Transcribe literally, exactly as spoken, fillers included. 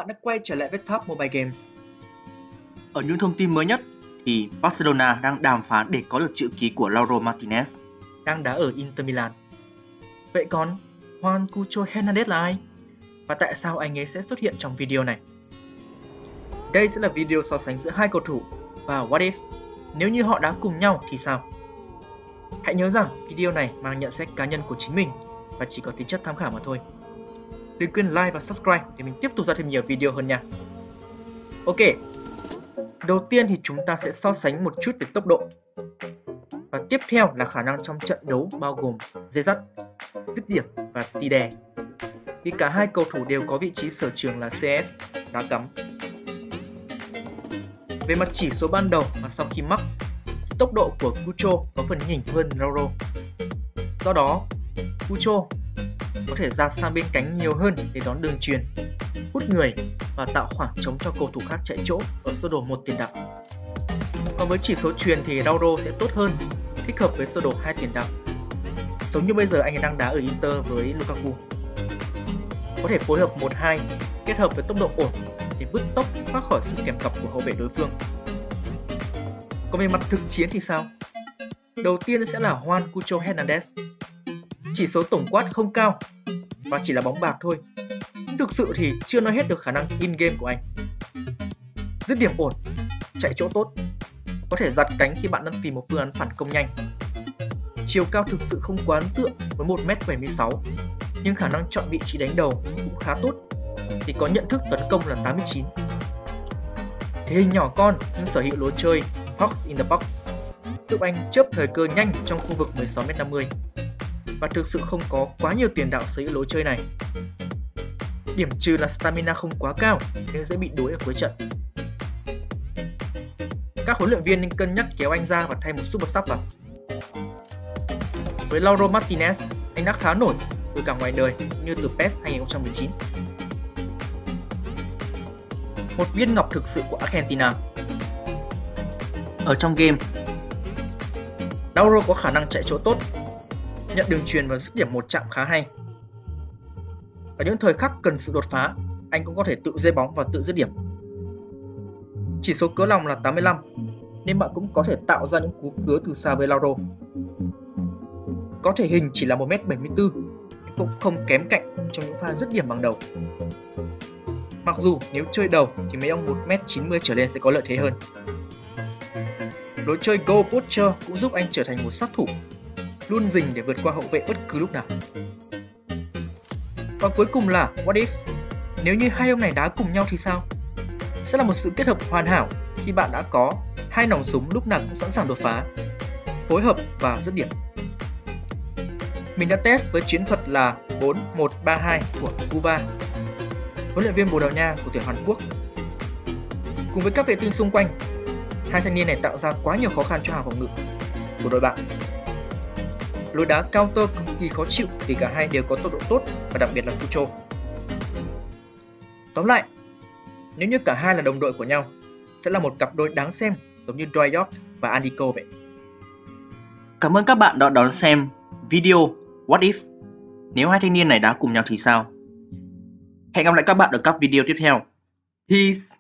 bạn đã quay trở lại với Top Mobile Games. Ở những thông tin mới nhất thì Barcelona đang đàm phán để có được chữ ký của Lautaro Martinez, đang đá ở Inter Milan. Vậy còn Juan Cucho Hernandez là ai? Và tại sao anh ấy sẽ xuất hiện trong video này? Đây sẽ là video so sánh giữa hai cầu thủ và what if nếu như họ đá cùng nhau thì sao? Hãy nhớ rằng video này mang nhận xét cá nhân của chính mình và chỉ có tính chất tham khảo mà thôi. Đừng quên like và subscribe để mình tiếp tục ra thêm nhiều video hơn nha. Ok, đầu tiên thì chúng ta sẽ so sánh một chút về tốc độ. Và tiếp theo là khả năng trong trận đấu bao gồm dây dắt, dứt điểm và tì đè. Vì cả hai cầu thủ đều có vị trí sở trường là xê ép, đá cắm. Về mặt chỉ số ban đầu và sau khi mắc, thì tốc độ của Cucho có phần nhỉnh hơn Lautaro. Do đó, Cucho có thể ra sang bên cánh nhiều hơn để đón đường chuyền, hút người và tạo khoảng trống cho cầu thủ khác chạy chỗ ở sơ đồ một tiền đạo. Còn với chỉ số chuyền thì Lautaro sẽ tốt hơn, thích hợp với sơ đồ hai tiền đạo. Giống như bây giờ anh ấy đang đá ở Inter với Lukaku. Có thể phối hợp một hai kết hợp với tốc độ ổn để bứt tốc thoát khỏi sự kèm cặp của hậu vệ đối phương. Còn về mặt thực chiến thì sao? Đầu tiên sẽ là Juan Cucho Hernandez. Chỉ số tổng quát không cao và chỉ là bóng bạc thôi. Thực sự thì chưa nói hết được khả năng in-game của anh. Dứt điểm ổn, chạy chỗ tốt, có thể giật cánh khi bạn đang tìm một phương án phản công nhanh. Chiều cao thực sự không quá ấn tượng với một mét bảy mươi sáu, nhưng khả năng chọn vị trí đánh đầu cũng khá tốt, thì có nhận thức tấn công là tám mươi chín. Thể hình nhỏ con nhưng sở hữu lối chơi Box in the Box giúp anh chớp thời cơ nhanh trong khu vực mười sáu mét năm mươi. Và thực sự không có quá nhiều tiền đạo sở hữu lối chơi này. Điểm trừ là stamina không quá cao nên dễ bị đuối ở cuối trận. Các huấn luyện viên nên cân nhắc kéo anh ra và thay một super sub vào. Với Lautaro Martinez, anh đã khá nổi từ cả ngoài đời như từ pê e ét hai không một chín. Một viên ngọc thực sự của Argentina. Ở trong game, Lautaro có khả năng chạy chỗ tốt, nhận đường chuyền và dứt điểm một chạm khá hay. Ở những thời khắc cần sự đột phá, anh cũng có thể tự dây bóng và tự dứt điểm. Chỉ số cứa lòng là tám mươi lăm, nên bạn cũng có thể tạo ra những cú cứa từ xa với Lautaro. Có thể hình chỉ là một mét bảy mươi tư, cũng không kém cạnh trong những pha dứt điểm bằng đầu. Mặc dù nếu chơi đầu thì mấy ông một mét chín mươi trở lên sẽ có lợi thế hơn. Lối chơi goal poacher cũng giúp anh trở thành một sát thủ, luôn rình để vượt qua hậu vệ bất cứ lúc nào. Và cuối cùng là what if nếu như hai ông này đá cùng nhau thì sao? Sẽ là một sự kết hợp hoàn hảo khi bạn đã có hai nòng súng lúc nào cũng sẵn sàng đột phá, phối hợp và dứt điểm. Mình đã test với chiến thuật là bốn một ba hai của Cuba, huấn luyện viên Bồ Đào Nha của tuyển Hàn Quốc. Cùng với các vệ tinh xung quanh, hai thanh niên này tạo ra quá nhiều khó khăn cho hàng phòng ngự của đội bạn. Lối đá counter cực kỳ khó chịu vì cả hai đều có tốc độ tốt và đặc biệt là Cucho. Tóm lại, nếu như cả hai là đồng đội của nhau, sẽ là một cặp đôi đáng xem giống như Dwight Yorke và Andy Cole vậy. Cảm ơn các bạn đã đón xem video What If nếu hai thanh niên này đá cùng nhau thì sao. Hẹn gặp lại các bạn ở các video tiếp theo. Peace!